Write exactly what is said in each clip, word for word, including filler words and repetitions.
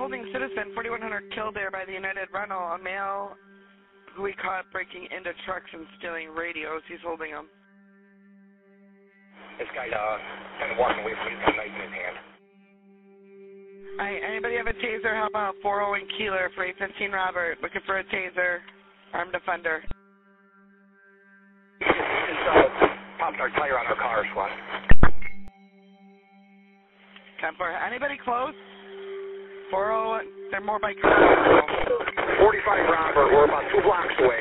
holding citizen, forty-one hundred killed there by the United Rental, a male who we caught breaking into trucks and stealing radios. He's holding them. This guy's uh, kind of walking away from me. He's got a knife in his hand. Alright, anybody have a taser? How about four oh in Keeler for eight fifteen Robert? Looking for a taser. Armed offender. He just, he just uh, popped our tire on our car, squad. ten four. Anybody close? four oh, they're more bikers. forty-five Robert, we're about two blocks away.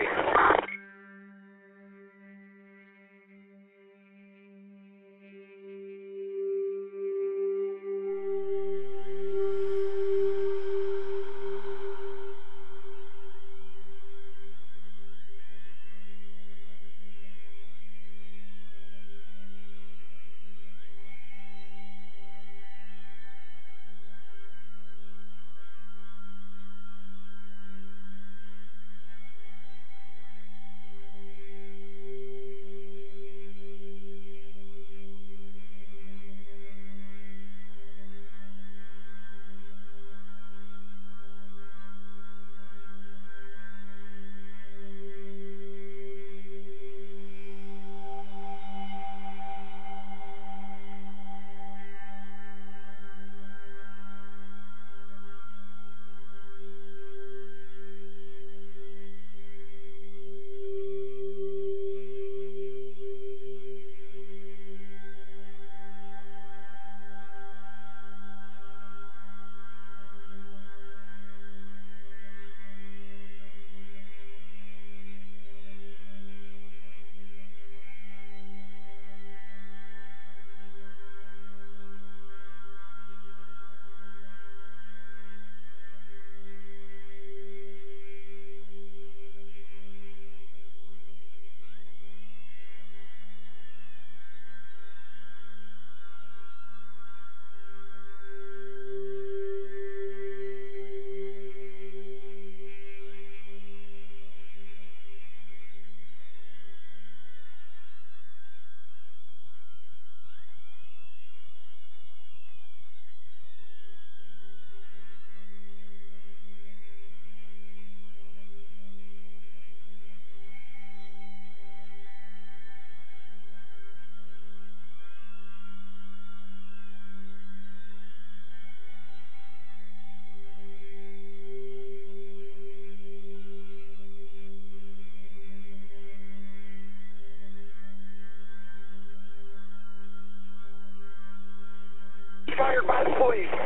Fired by the police.